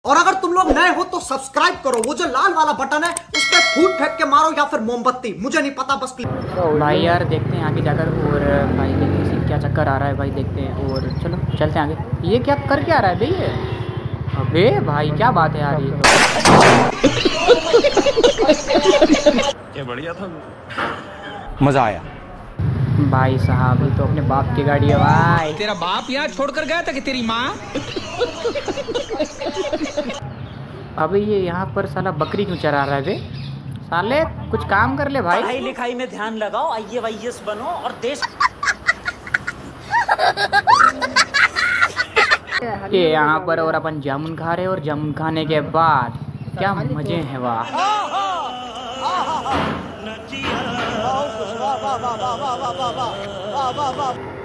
और अगर तुम लोग नए हो तो सब्सक्राइब करो, वो जो लाल वाला बटन है उस पर फूट फेंक के मारो या फिर मोमबत्ती, मुझे नहीं पता बस। भाई यार देखते हैं आगे जाकर, और भाई देखते हैं क्या चक्कर आ रहा है भाई, देखते हैं और चलो चलते हैं आगे। ये क्या कर क्या रहा है भाई ये? अबे भाई क्या बात है यार, ये बढ़िया था, मजा आया भाई साहब। ये तो अपने बाप की गाड़ी है भाई। तेरा बाप यहाँ छोड़कर गया था कि तेरी माँ? अबे ये यहाँ पर साला बकरी क्यों चरा रहा है बे? साले कुछ काम कर ले भाई। पढ़ाई लिखाई में ध्यान लगाओ, IAS बनो और देश। ये यहाँ पर और अपन जामुन खा रहे हैं, और जामुन खाने के बाद क्या मजे हैं वाह।